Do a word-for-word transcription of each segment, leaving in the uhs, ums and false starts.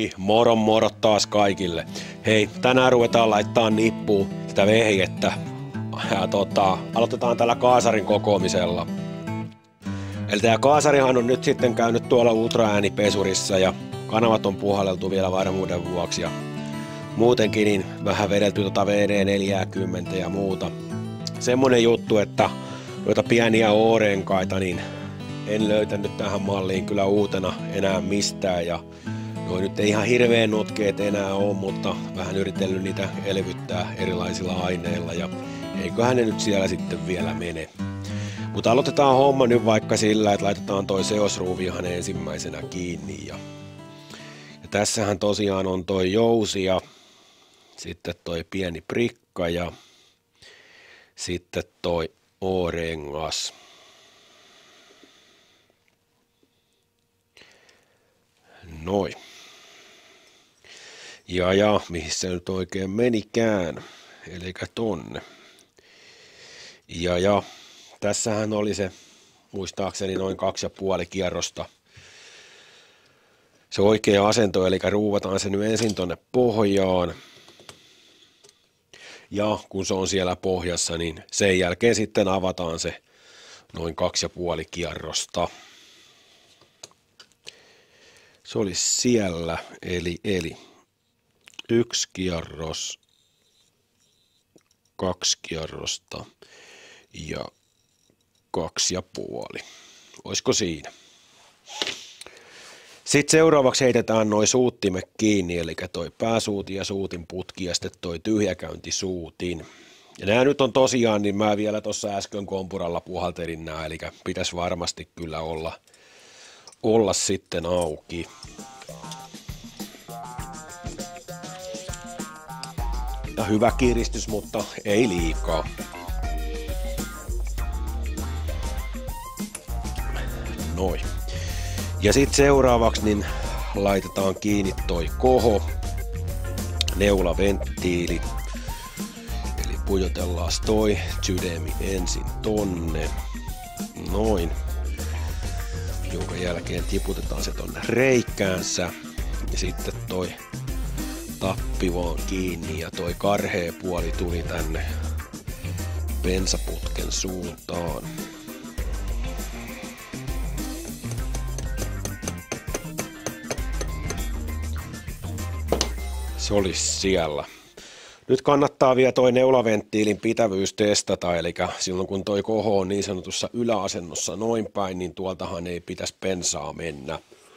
Moi, moro moro taas kaikille. Hei, tänään ruvetaan laittaa nippuun sitä vehjettä. Ja tota, aloitetaan tällä kaasarin kokoamisella. Eli tää kaasarihan on nyt sitten käynyt tuolla ultraäänipesurissa ja kanavat on puhalleltu vielä varmuuden vuoksi. Ja muutenkin niin vähän vedelty tota V D neljäkymmentä ja muuta. Semmonen juttu, että noita pieniä O-renkaita niin en löytänyt tähän malliin kyllä uutena enää mistään ja noi nyt ei ihan hirveän notkeet enää ole, mutta vähän yritellyt niitä elvyttää erilaisilla aineilla ja eiköhän ne nyt siellä sitten vielä mene. Mutta aloitetaan homma nyt vaikka sillä, että laitetaan toi seosruuvi ihan ensimmäisenä kiinni ja, ja tässähän tosiaan on toi jousi ja sitten toi pieni prikka ja sitten toi O-rengas. Noin. Ja ja, mihin se nyt oikein menikään, eli tonne. Ja ja, tässähän oli se, muistaakseni noin kaksi ja puoli kierrosta. Se oikea asento, eli ruuvataan se nyt ensin tonne pohjaan. Ja kun se on siellä pohjassa, niin sen jälkeen sitten avataan se noin kaksi ja puoli kierrosta. Se olisi siellä, eli, eli yksi kierros, kaksi kierrosta ja kaksi ja puoli. Olisiko siinä? Sitten seuraavaksi heitetään noi suuttimet kiinni, eli toi pääsuutin ja suutin putki ja sitten toi tyhjäkäyntisuutin. Ja nämä nyt on tosiaan, niin mä vielä tuossa äsken kompuralla puhaltelin nämä, eli pitäisi varmasti kyllä olla, olla sitten auki. Ja hyvä kiristys, mutta ei liikaa. Noin. Ja sitten seuraavaksi niin laitetaan kiinni toi koho, neulaventtiili. Eli pujotellaan toi sydämi ensin tonne. Noin. Jonka jälkeen tiputetaan se tonne reikäänsä. Ja sitten toi tappi vaan kiinni ja toi karhea puoli tuli tänne bensaputken suuntaan. Se olisi siellä. Nyt kannattaa vielä toi neulaventtiilin pitävyys testata, eli silloin kun toi koho on niin sanotussa yläasennossa noin päin, niin tuoltahan ei pitäisi bensaa mennä.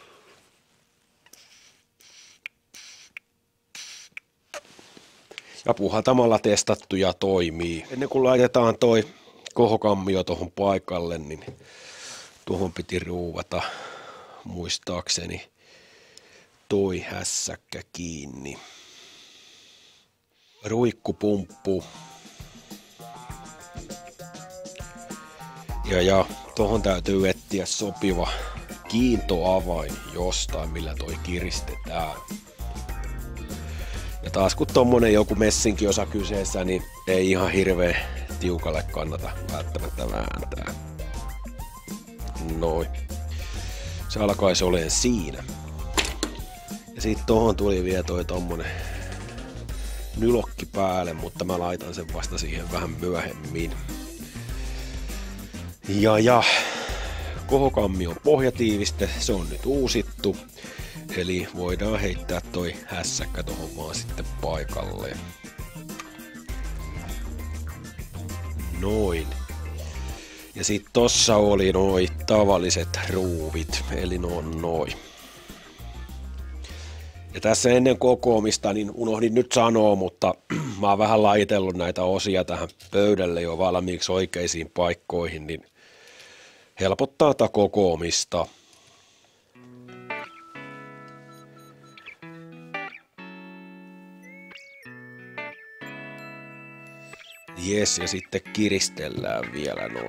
Ja puhaltamalla testattu ja toimii. Ennen kuin laitetaan toi kohokammio tuohon paikalle, niin tuohon piti ruuvata muistaakseni toi hässäkkä kiinni. Ruikkupumppu. Ja ja tuohon täytyy etsiä sopiva kiintoavain jostain, millä toi kiristetään. Ja taas kun tommonen joku messinkiosa kyseessä, niin ei ihan hirveän tiukalle kannata välttämättä vääntää. Noin. Se alkaisi olemaan siinä. Ja sit tohon tuli vielä toi tommonen nylokki päälle, mutta mä laitan sen vasta siihen vähän myöhemmin. Ja ja, kohokammion pohjatiiviste, se on nyt uusittu. Eli voidaan heittää toi hässäkkä tohon vaan sitten paikalle. Noin. Ja sit tossa oli noi tavalliset ruuvit, eli no on noi. Ja tässä ennen kokoamista niin unohdin nyt sanoa, mutta mä oon vähän laitellut näitä osia tähän pöydälle jo valmiiksi oikeisiin paikkoihin, niin helpottaa tätä kokoamista. Jes, ja sitten kiristellään vielä noin.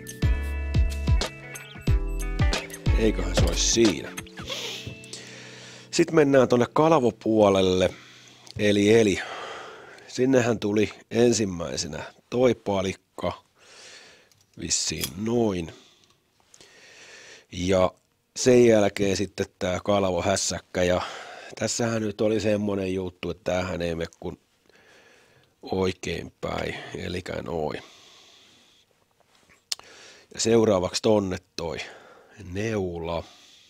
Eiköhän se olisi siinä. Sitten mennään tuonne kalvopuolelle, eli eli sinnehän tuli ensimmäisenä toi palikka, vissiin noin. Ja sen jälkeen sitten tää kalvohässäkkä, ja tässähän nyt oli semmonen juttu, että tämähän ei mene kuin oikeinpäin, eli noin. Ja seuraavaksi tonne toi neula.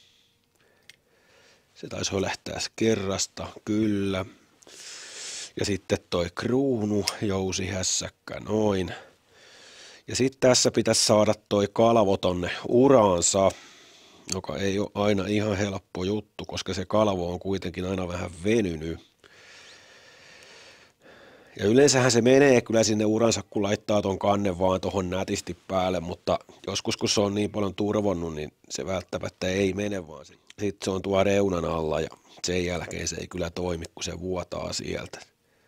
Se taisi lähteä kerrasta, kyllä. Ja sitten toi kruunu, jousihässäkkä, noin. Ja sitten tässä pitäisi saada toi kalvo tonne uraansa, joka ei ole aina ihan helppo juttu, koska se kalvo on kuitenkin aina vähän venynyt. Ja yleensähän se menee kyllä sinne uransa, kun laittaa ton kannen vaan tohon nätisti päälle, mutta joskus kun se on niin paljon turvonnut, niin se välttämättä ei mene, vaan sitten se on tuo reunan alla ja sen jälkeen se ei kyllä toimi, kun se vuotaa sieltä.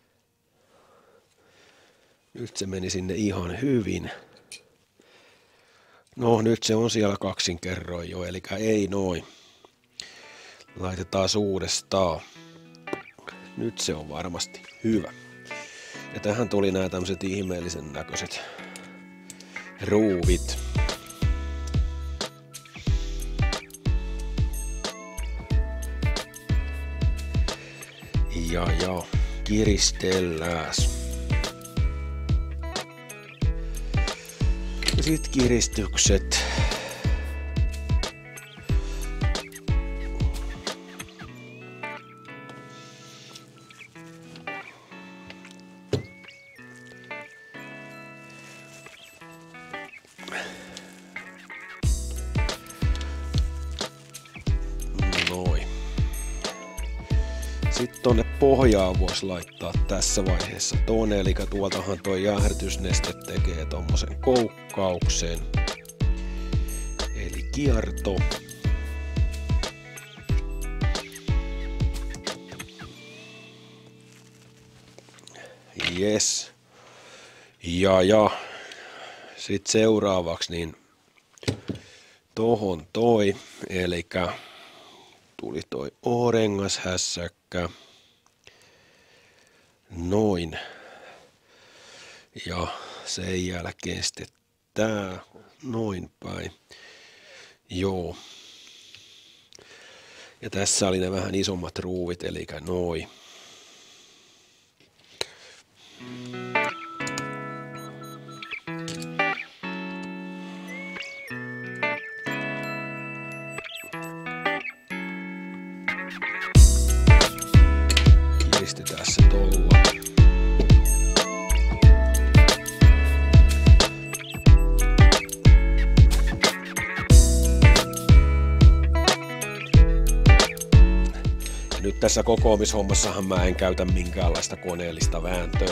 Nyt se meni sinne ihan hyvin. No nyt se on siellä kaksin kerroin jo, eli ei noin. Laitetaan uudestaan. Nyt se on varmasti hyvä. Ja tähän tuli nämä tämmöiset ihmeellisen näköiset ruuvit. Ja ja, kiristellääs. Ja sit kiristykset. Noin. Sitten tonne pohjaan voisi laittaa tässä vaiheessa ton, eli tuoltahan toi jäähdytysneste tekee tommosen koukkauksen. Eli kierto. Yes. Ja ja. Sitten seuraavaksi niin tohon toi, eli tuli toi O-rengashässäkkä. Noin. Ja sen jälkeen sitten tää noin päin. Joo. Ja tässä oli ne vähän isommat ruuvit, eli noin. Kiristetään se tolla. Ja nyt tässä kokoamishommassahan mä en käytä minkäänlaista koneellista vääntöä.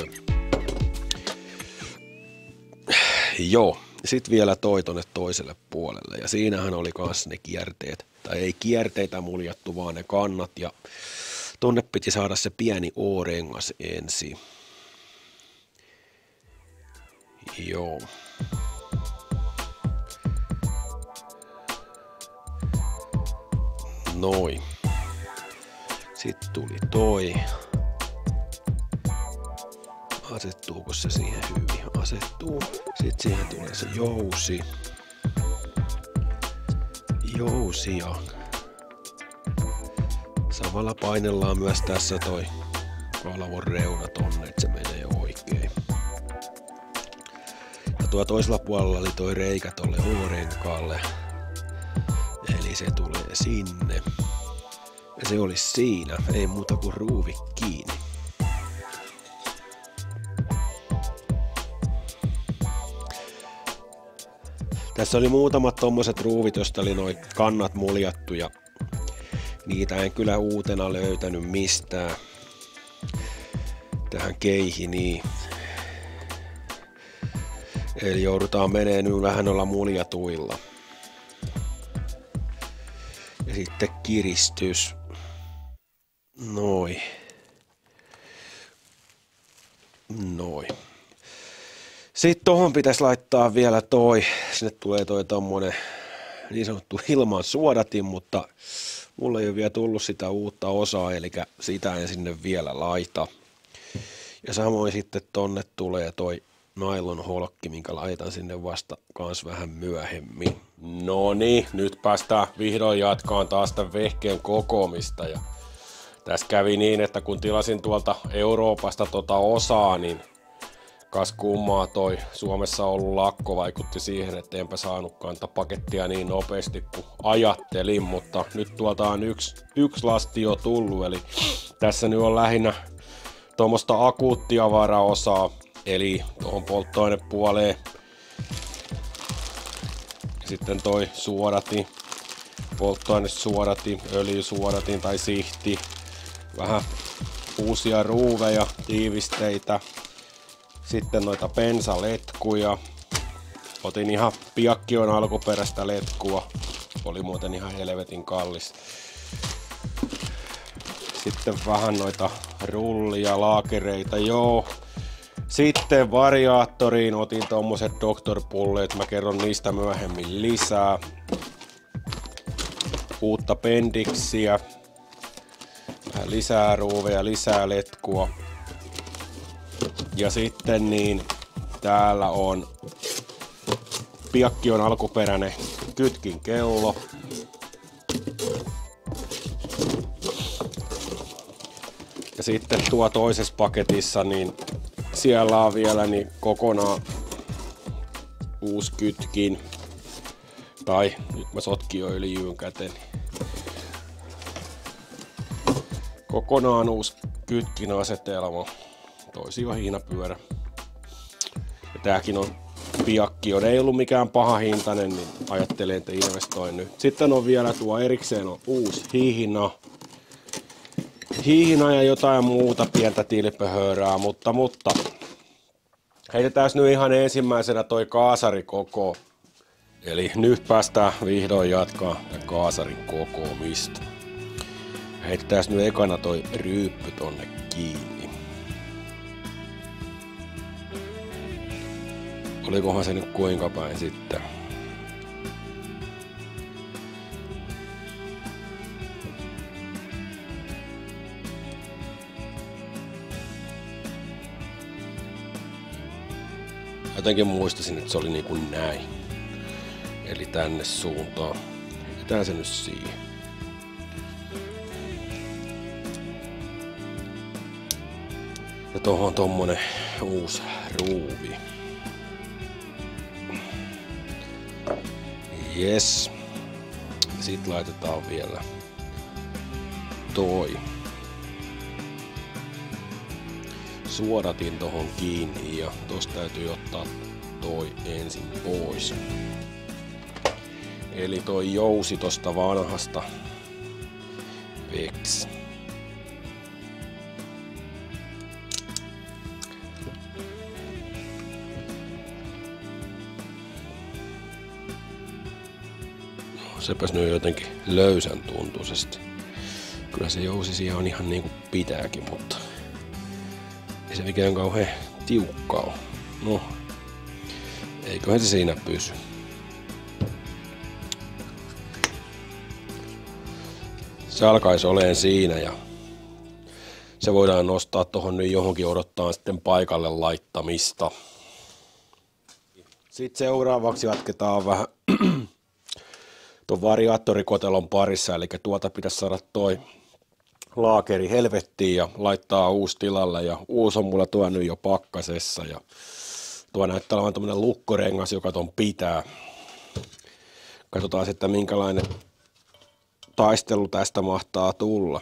Joo, sit vielä toi tonne toiselle puolelle, ja siinähän oli kans ne kierteet, tai ei kierteitä muljattu, vaan ne kannat, ja tonne piti saada se pieni O-rengas ensin. Joo. Noin. Sitten tuli toi. Asettuuko se siihen hyvin? Asettuu. Sitten siihen tulee se jousi. Jousi ja samalla painellaan myös tässä toi kalvon reuna tonne, että se menee oikein. Ja tuo toisella puolella oli toi reikä tolle O-renkaalle. Eli se tulee sinne. Ja se olisi siinä, ei muuta kuin ruuvi kiinni. Tässä oli muutamat tommoset ruuvit, josta oli noi kannat muljattu, ja niitä en kyllä uutena löytänyt mistään tähän keihiniin. Eli joudutaan menee nyt vähän noilla muljatuilla. Ja sitten kiristys. Noin. Noin. Sitten tohon pitäisi laittaa vielä toi, sinne tulee toi tommonen niin sanottu ilman suodatin, mutta mulla ei ole vielä tullut sitä uutta osaa, eli sitä en sinne vielä laita. Ja samoin sitten tonne tulee toi nylon holkki, minkä laitan sinne vasta kans vähän myöhemmin. No niin, nyt päästään vihdoin jatkaan taas tämän vehkeen kokoamista. Ja tässä kävi niin, että kun tilasin tuolta Euroopasta tota osaa, niin kas kummaa toi Suomessa ollut lakko vaikutti siihen, että enpä saanutkaan tätä pakettia niin nopeasti kuin ajattelin, mutta nyt tuolta on yksi, yksi lasti jo tullut, eli tässä nyt on lähinnä tuommoista akuuttia varaosaa, eli tuohon polttoainepuoleen. Sitten toi suodatin, polttoainesuodatin, öljysuodatin tai sihti, vähän uusia ruuveja, tiivisteitä. Sitten noita bensaletkuja. Otin ihan Piakkion alkuperäistä letkua. Oli muuten ihan helvetin kallis. Sitten vähän noita rullia, laakereita, joo. Sitten variaattoriin otin tommoset doktor-pulleet. Mä kerron niistä myöhemmin lisää. Uutta pendiksiä. Vähän lisää ruuveja, lisää letkua. Ja sitten niin täällä on Piakkion alkuperäinen kytkin kello. Ja sitten tuo toisessa paketissa, niin siellä on vielä niin kokonaan uusi kytkin. Tai nyt mä sotkin jo öljyyn käteen. Kokonaan uusi kytkin asetelma. Toisiva hiinapyörä. Ja tääkin on Piakkion. Ei ollut mikään paha hintainen, niin ajattelin, että investoin nyt. Sitten on vielä tuo erikseen on uusi hihina. Hihina ja jotain muuta pientä tilpehöörää, mutta, mutta heitetään nyt ihan ensimmäisenä toi kaasarikoko. Eli nyt päästään vihdoin jatkaa tämän kaasarin kokoamista. Heitetään nyt ekana toi ryyppy tonne kiinni. Olikohan se nyt kuinka päin sitten? Jotenkin muistasin, että se oli niin kuin näin. Eli tänne suuntaan. Heitetään se nyt siihen. Ja tuohon tommonen uusi ruuvi. Jes. Sitten laitetaan vielä toi suodatin tohon kiinni ja tosta täytyy ottaa toi ensin pois. Eli toi jousi tosta vanhasta veksi. Sepäs nyt jotenkin löysän tuntuisesti. Kyllä se jousi siihen on ihan niinku pitääkin, mutta ei se mikään kauhean tiukka ole. No, eiköhän se siinä pysy. Se alkaisi oleen siinä ja se voidaan nostaa tohon nyt johonkin odottaa sitten paikalle laittamista. Sitten seuraavaksi jatketaan vähän tuon variaattorikotelon parissa, eli tuolta pitäisi saada toi laakeri helvettiin ja laittaa uusi tilalle, ja uusi on mulla tuo nyt jo pakkasessa, ja tuo näyttää olevan tämmönen lukkorengas, joka ton pitää. Katsotaan sitten minkälainen taistelu tästä mahtaa tulla.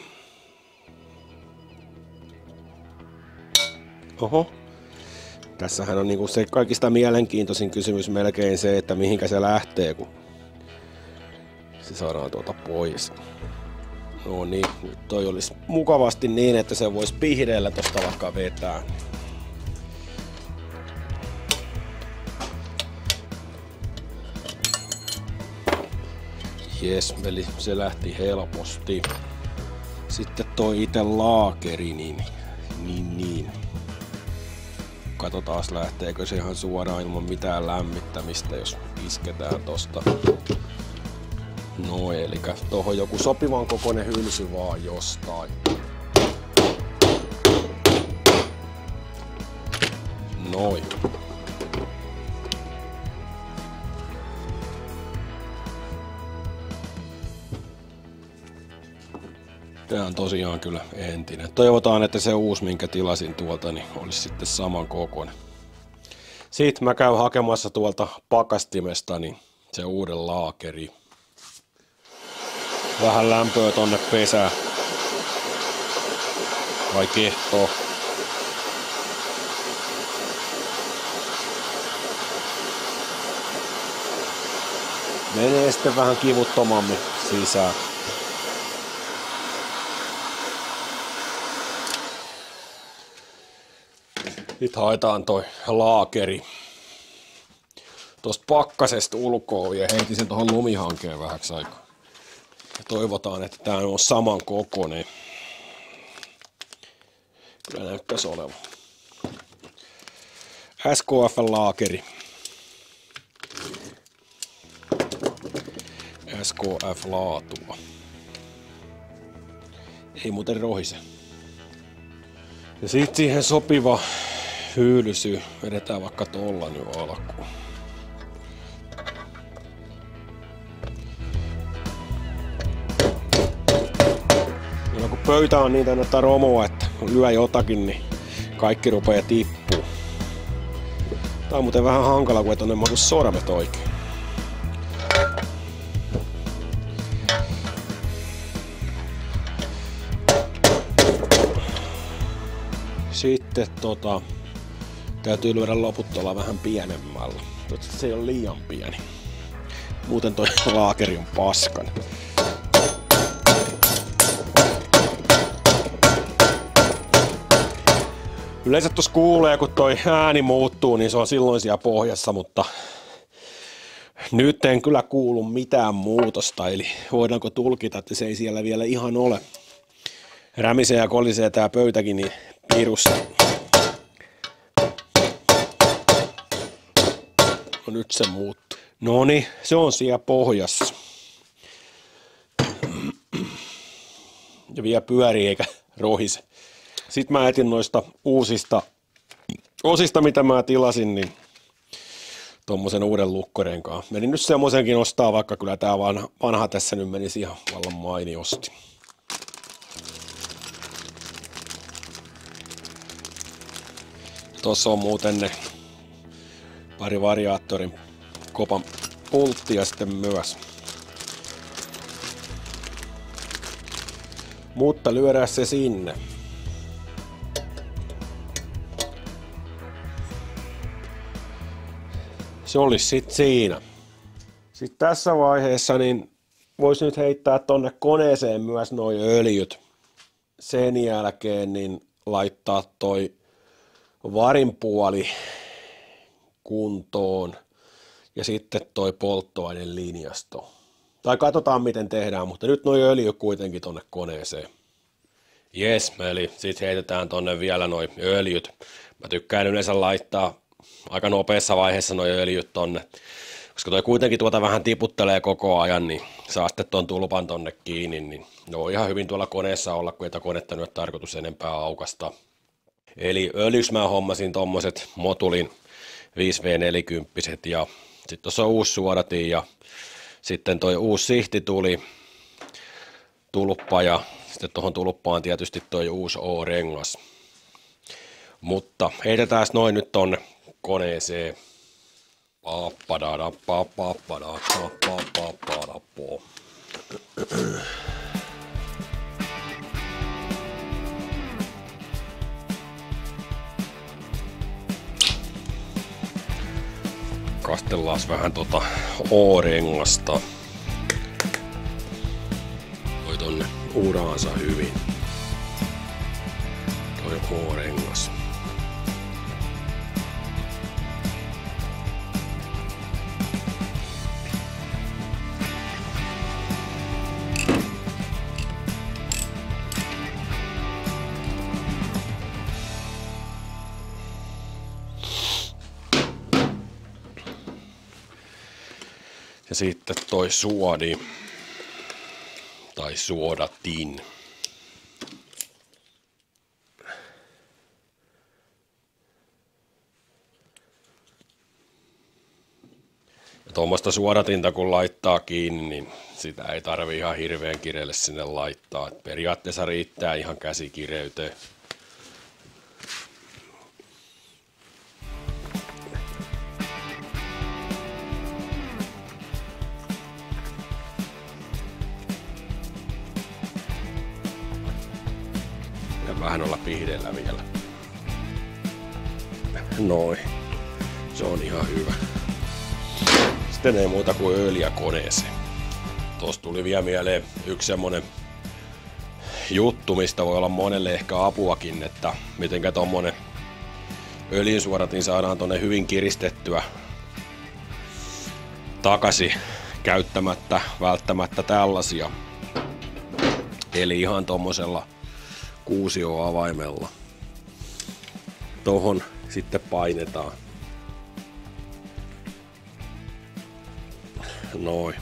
Oho. Tässähän on niinku se kaikista mielenkiintoisin kysymys melkein se, että mihinkä se lähtee, kun se saadaan tuolta pois. No niin, nyt toi olisi mukavasti niin, että se voisi pihdeellä tosta vaikka vetää. Jes, eli se lähti helposti. Sitten toi itse laakeri, niin, niin, niin. Katsotaan lähteekö se ihan suoraan ilman mitään lämmittämistä, jos isketään tosta. No eli tuohon joku sopivan kokoinen hylsy vaan jostain. Noin. Tää on tosiaan kyllä entinen. Toivotaan, että se uusi, minkä tilasin tuolta, niin olisi sitten saman kokoinen. Sitten mä käyn hakemassa tuolta pakastimesta niin se uuden laakeri. Vähän lämpöä tonne pesään. Vai kehtoo. Menee sitten vähän kivuttomammin sisään. Nyt haetaan toi laakeri tuosta pakkasesta ulkoon ja heitin sen tuohon lumihankeen vähäksi aikaa. Ja toivotaan, että tää on saman kokoinen. Kyllä näyttäisi olevan. S K F-laakeri. S K F-laatua. Ei muuten rohise. Ja sitten siihen sopiva hylsy. Vedetään vaikka tolla nyt alkuun. Ja kun pöytä on niin täynnä romoa, että kun lyö jotakin, niin kaikki rupeaa tippuu. Tää on muuten vähän hankala, kun ei tonne mahdu sormet oikein. Sitten tota, täytyy lyödä loput tuolla vähän pienemmällä. Toivottavasti se ei ole liian pieni. Muuten toi laakeri on paskan. Yleensä tuossa kuulee, kun toi ääni muuttuu, niin se on silloin siellä pohjassa, mutta nyt en kyllä kuulu mitään muutosta, eli voidaanko tulkita, että se ei siellä vielä ihan ole. Rämisee ja kolisee tää pöytäkin niin pirussa. No nyt se muuttuu. Noniin, se on siellä pohjassa. Ja vielä pyörii eikä rohise. Sitten mä etin noista uusista osista, mitä mä tilasin, niin tommosen uuden lukkorenkaan. Menin nyt semmosenkin ostaa, vaikka kyllä tää vanha, vanha tässä nyt menisi ihan vallan mainiosti. Tuossa on muuten ne pari variaattorin kopan pulttia sitten myös. Mutta lyödään se sinne. Se olisi sitten siinä. Sitten tässä vaiheessa niin voisi nyt heittää tonne koneeseen myös noi öljyt. Sen jälkeen niin laittaa toi varin puoli kuntoon ja sitten toi polttoaineen linjasto. Tai katsotaan miten tehdään, mutta nyt noi öljy kuitenkin tonne koneeseen. Jes, eli sitten heitetään tonne vielä noi öljyt. Mä tykkään yleensä laittaa aika nopeassa vaiheessa noi öljyt tonne, koska toi kuitenkin tuota vähän tiputtelee koko ajan, niin saa sitten ton tulpan tonne kiinni, niin ne on ihan hyvin tuolla koneessa olla, kun ei tätä konetta nyt tarkoitus enempää aukasta. Eli öljyksi mä hommasin tommoset Motulin viisi V neljäkymmentä ja sitten tuossa on uusi suodatin ja sitten toi uusi sihti tuli, tulppa ja sitten tuohon tulppaan tietysti toi uusi O-rengas. Mutta heitetään noin nyt tonne koneeseen. Pappadada, pappadada, pappadada, po. Kastellaan vähän tota O-rengasta. Toi tonne uraansa hyvin. Toi O-rengas. Ja sitten toi suodi. tai suodatin. Ja tuommoista suodatinta kun laittaa kiinni, niin sitä ei tarvi ihan hirveän kireelle sinne laittaa. Et periaatteessa riittää ihan käsikireyteen. Ja vähän olla pihdeellä vielä. Noin. Se on ihan hyvä. Sitten ei muuta kuin öljyä koneeseen. Tuossa tuli vielä mieleen yksi semmonen juttu, mistä voi olla monelle ehkä apuakin, että mitenkä tommonen öljynsuodatin saadaan tonne hyvin kiristettyä takaisin käyttämättä välttämättä tällaisia. Eli ihan tommosella kuusioavaimella. Tohon sitten painetaan. Noin.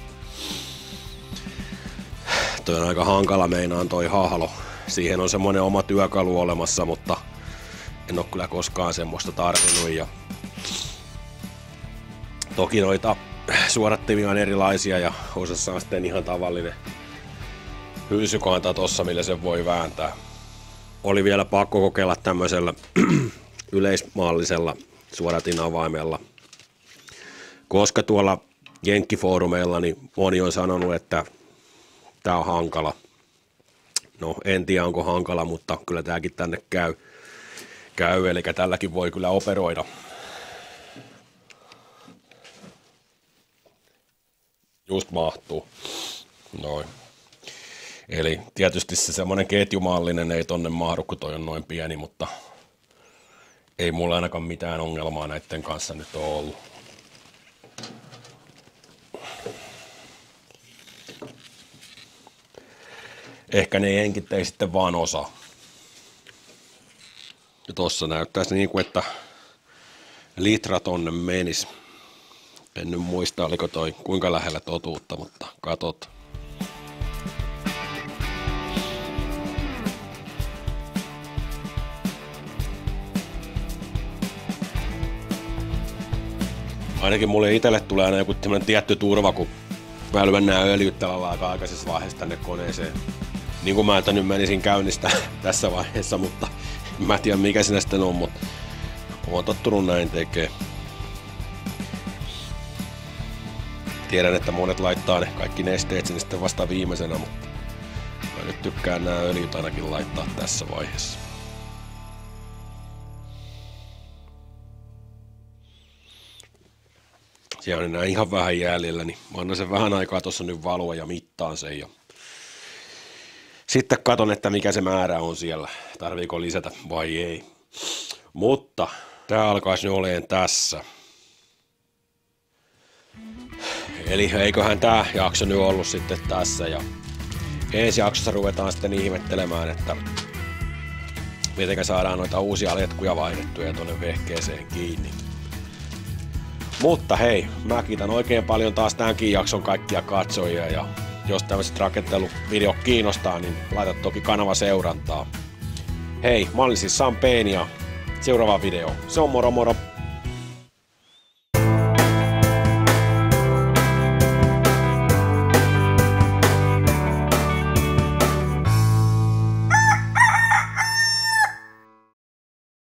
Toi on aika hankala meinaan toi hahlo. Siihen on semmonen oma työkalu olemassa, mutta en oo kyllä koskaan semmoista tarvinnut. Ja toki noita suodattimia on erilaisia ja osassa on sitten ihan tavallinen hylsykanta tossa, millä sen voi vääntää. Oli vielä pakko kokeilla tämmöisellä yleismaallisella suodatin avaimella, koska tuolla jenkkifoorumeilla niin moni on sanonut, että tää on hankala. No en tiedä onko hankala, mutta kyllä tääkin tänne käy. käy eli tälläkin voi kyllä operoida. Just mahtuu. Noin. Eli tietysti se semmonen ketjumallinen ei tonne mahdu, kun toi on noin pieni, mutta ei mulla ainakaan mitään ongelmaa näiden kanssa nyt ole ollut. Ehkä ne jenkit ei sitten vaan osaa. Ja tossa näyttäisi niin kuin, että litra tonne menis. En nyt muista, oliko toi kuinka lähellä totuutta, mutta katot. Ainakin mulle itselle tulee aina joku tietty turva, kun välvän nää öljyt tällä aika aikaisessa vaiheessa tänne koneeseen. Niin kuin mä että nyt menisin käynnistä tässä vaiheessa, mutta en mä tiedä mikä sinä sitten on, mutta oon tottunut näin tekee. Tiedän, että monet laittaa ne kaikki nesteet sinne sitten vasta viimeisenä, mutta mä nyt tykkään nää öljyt ainakin laittaa tässä vaiheessa. Siellä on enää ihan vähän jäljellä, niin mä annan sen vähän aikaa tuossa nyt valua ja mittaan sen. Ja sitten katon, että mikä se määrä on siellä, tarviiko lisätä vai ei. Mutta tää alkaisi nyt oleen tässä. Eli eiköhän tää jakso nyt ollut sitten tässä. Ja ensi jaksossa ruvetaan sitten ihmettelemään, että miten saadaan noita uusia letkuja vaihdettuja tuonne vehkeeseen kiinni. Mutta hei, mä kiitän oikein paljon taas tämänkin jakson kaikkia katsojia ja jos tämmöiset rakentteluvideot kiinnostaa, niin laita toki kanava seurantaa. Hei, mä olin siis Sam Payne ja seuraava video. Se on moro moro!